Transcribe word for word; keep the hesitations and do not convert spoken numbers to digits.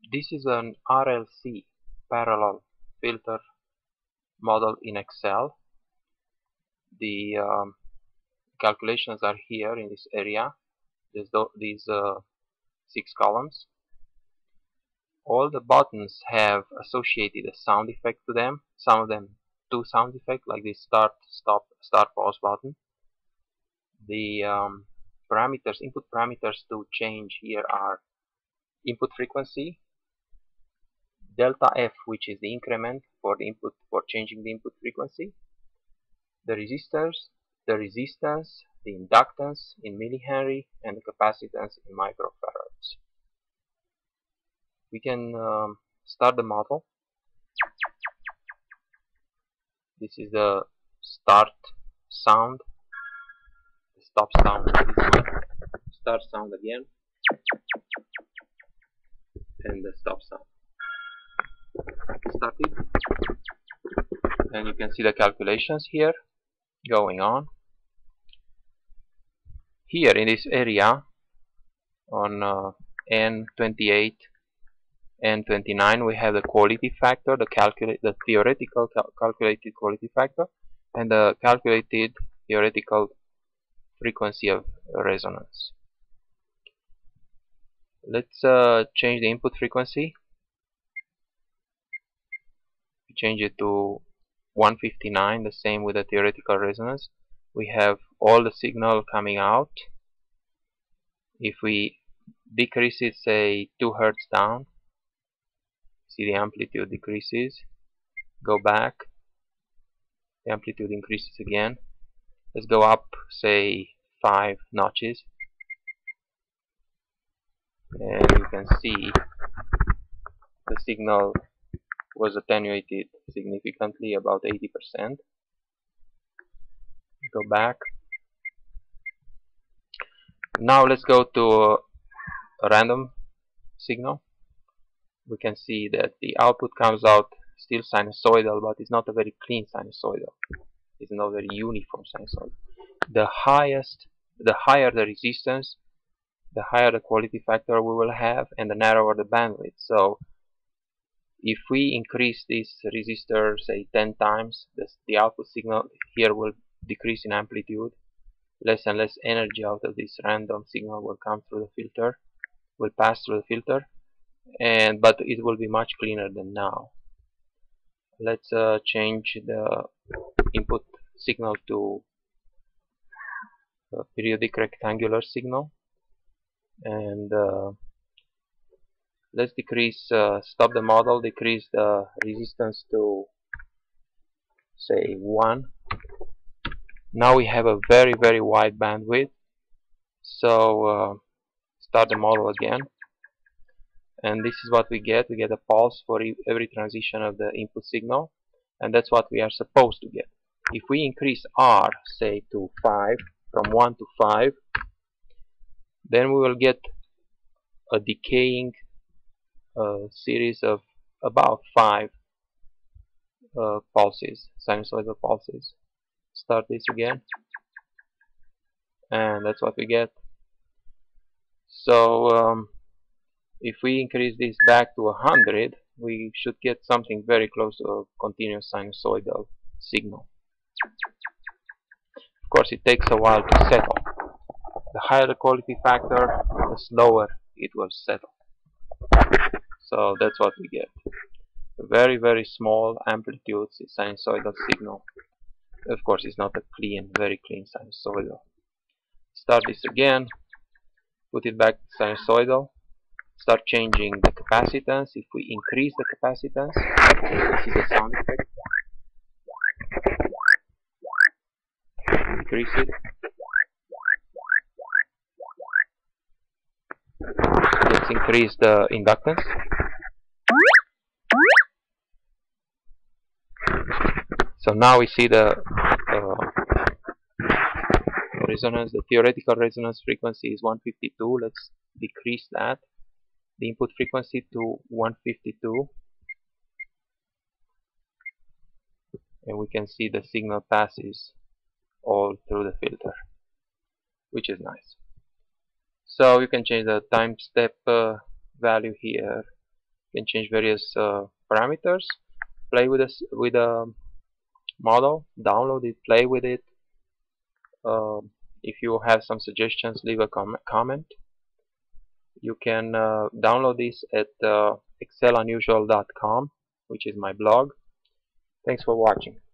This is an R L C Parallel filter model in Excel. The um, calculations are here in this area. There's these uh, six columns. All the buttons have associated a sound effect to them. Some of them two sound effects, like the start, stop, start, pause button. The um, parameters, input parameters to change here are input frequency, delta F, which is the increment for the input for changing the input frequency, the resistors, the resistance, the inductance in millihenry, and the capacitance in microfarads. We can um, start the model. This is the start sound, the stop sound, this one, start sound again, and the stop sound. Started, and you can see the calculations here going on. Here in this area on uh, N twenty-eight, N twenty-nine, we have the quality factor, the calculate, the theoretical cal calculated quality factor, and the calculated theoretical frequency of resonance. Let's uh, change the input frequency. We change it to one fifty-nine, the same with the theoretical resonance. We have all the signal coming out. If we decrease it, say two hertz down, see the amplitude decreases. Go back, the amplitude increases again. Let's go up, say five notches, and you can see the signal was attenuated significantly, about eighty percent. Go back. Now let's go to a random signal. We can see that the output comes out still sinusoidal, but it's not a very clean sinusoidal. It's not very uniform sinusoidal. The highest, the higher the resistance, the higher the quality factor we will have, and the narrower the bandwidth. So if we increase this resistor, say ten times, this, the output signal here will decrease in amplitude. Less and less energy out of this random signal will come through the filter, will pass through the filter, and but it will be much cleaner than now. Let's uh, change the input signal to a periodic rectangular signal, and uh, let's decrease, uh, stop the model, decrease the resistance to say one. Now we have a very very wide bandwidth. So uh, start the model again, and this is what we get. We get a pulse for every transition of the input signal, and that's what we are supposed to get. If we increase R, say to five, from one to five, then we will get a decaying uh, series of about five uh, pulses, sinusoidal pulses. Start this again, and that's what we get. So um, if we increase this back to one hundred, we should get something very close to a continuous sinusoidal signal. Of course, it takes a while to settle. The higher the quality factor, the slower it will settle. So that's what we get. A very very small amplitudes sinusoidal signal. Of course, it's not a clean, very clean sinusoidal. Start this again, put it back to sinusoidal, start changing the capacitance. If we increase the capacitance, this is the sound effect. Increase it. Let's increase the inductance. So now we see the uh, resonance, the theoretical resonance frequency is one fifty-two. Let's decrease that, the input frequency, to one fifty-two, and we can see the signal passes all through the filter, which is nice. So you can change the time step uh, value here You can change various uh, parameters, play with this with a model, download it, play with it. Uh, if you have some suggestions, leave a com comment. You can uh, download this at uh, excel unusual dot com, which is my blog. Thanks for watching.